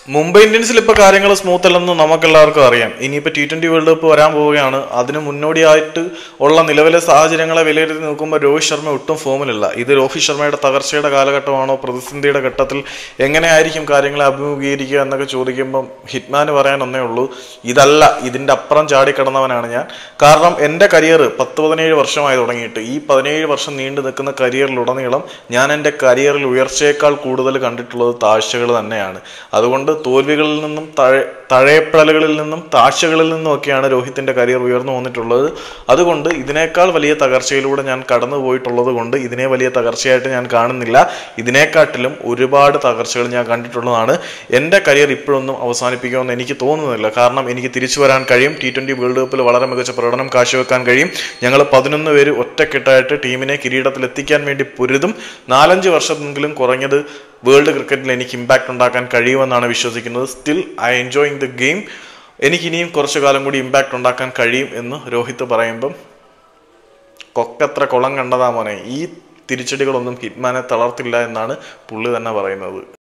മുംബൈ ഇന്ത്യൻസിൽ ഇപ്പോൾ കാര്യങ്ങൾ സ്മൂത്ത് അല്ലെന്ന് നമുക്കെല്ലാവർക്കും അറിയാം. ഇനിയിപ്പോൾ T20 വേൾഡ് കപ്പ് വരാൻ പോവുകയാണ്. അതിന് മുന്നോടിയായിട്ട് ഉള്ള നിലവിലെ സാഹചര്യങ്ങളെ വിലയിരുത്തി നോക്കുമ്പോൾ രോഹിത് ശർമ്മ ഒട്ടും ഫോമിലല്ല. ഇത് രോഹിത് ശർമ്മയുടെ തകർച്ചയുടെ കാലഘട്ടമാണോ, പ്രതിസന്ധിയുടെ ഘട്ടത്തിൽ എങ്ങനെയായിരിക്കും കാര്യങ്ങളെ അഭിമുഖീകരിക്കുക എന്നൊക്കെ ചോദിക്കുമ്പം ഹിറ്റ്മാന് പറയാൻ ഒന്നേ ഉള്ളൂ, ഇതല്ല, ഇതിൻ്റെ അപ്പുറം ചാടിക്കടന്നവനാണ് ഞാൻ. കാരണം എൻ്റെ കരിയർ 10-17 വർഷമായി തുടങ്ങിയിട്ട് ഈ 17 വർഷം നീണ്ടു നിൽക്കുന്ന കരിയറിലുടനീളം ഞാൻ എൻ്റെ കരിയറിൽ ഉയർച്ചയേക്കാൾ കൂടുതൽ കണ്ടിട്ടുള്ളത് താഴ്ചകൾ തന്നെയാണ്. അതുകൊണ്ട് തോൽവികളിൽ നിന്നും തഴയപ്പെടലുകളിൽ നിന്നും താഴ്ചകളിൽ നിന്നുമൊക്കെയാണ് രോഹിത്തിൻ്റെ കരിയർ ഉയർന്നു വന്നിട്ടുള്ളത്. അതുകൊണ്ട് ഇതിനേക്കാൾ വലിയ തകർച്ചയിലൂടെ ഞാൻ കടന്നു പോയിട്ടുള്ളത് കൊണ്ട് ഇതിനെ വലിയ തകർച്ചയായിട്ട് ഞാൻ കാണുന്നില്ല. ഇതിനെക്കാട്ടിലും ഒരുപാട് തകർച്ചകൾ ഞാൻ കണ്ടിട്ടുള്ളതാണ്. എൻ്റെ കരിയർ ഇപ്പോഴൊന്നും അവസാനിപ്പിക്കുമെന്ന് എനിക്ക് തോന്നുന്നില്ല. കാരണം എനിക്ക് തിരിച്ചു വരാൻ കഴിയും. T20 വേൾഡ് കപ്പിൽ വളരെ മികച്ച പ്രകടനം കാഴ്ചവെക്കാൻ കഴിയും. ഞങ്ങൾ 11 പേര് ഒറ്റക്കെട്ടായിട്ട് ടീമിനെ കിരീടത്തിൽ എത്തിക്കാൻ വേണ്ടി പൊരുതും. 4-5 വർഷമെങ്കിലും കുറഞ്ഞത് വേൾഡ് ക്രിക്കറ്റിൽ എനിക്ക് ഇമ്പാക്റ്റ് ഉണ്ടാക്കാൻ കഴിയുമെന്നാണ് വിശ്വസിക്കുന്നത്. Still I enjoying the game. എനിക്കിനിയും കുറച്ചു കാലം കൂടി ഇമ്പാക്റ്റ് ഉണ്ടാക്കാൻ കഴിയും എന്ന് രോഹിത് പറയുമ്പം കൊക്കത്ര കുളം കണ്ടതാ മോനെ. ഈ തിരിച്ചടികളൊന്നും ഹിറ്റ്മാനെ തളർത്തില്ല എന്നാണ് പുള്ളി തന്നെ പറയുന്നത്.